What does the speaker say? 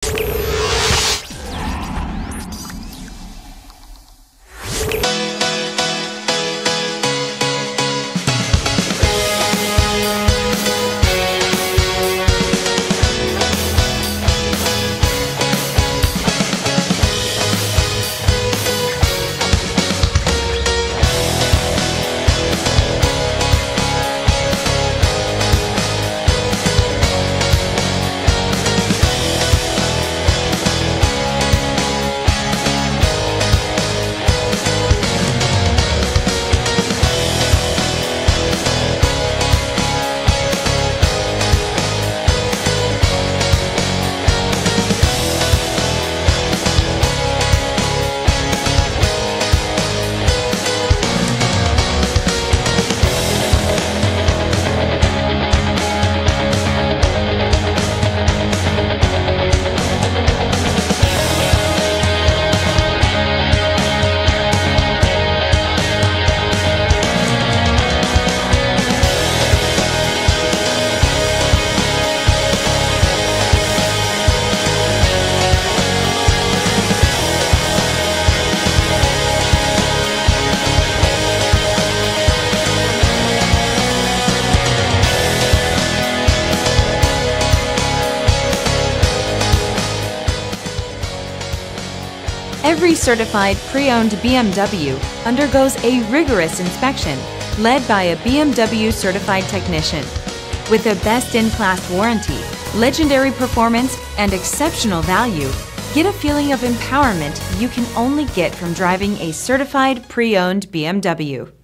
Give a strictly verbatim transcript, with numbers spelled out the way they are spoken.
Every certified pre-owned B M W undergoes a rigorous inspection led by a B M W certified technician. With a best-in-class warranty, legendary performance, and exceptional value, get a feeling of empowerment you can only get from driving a certified pre-owned B M W.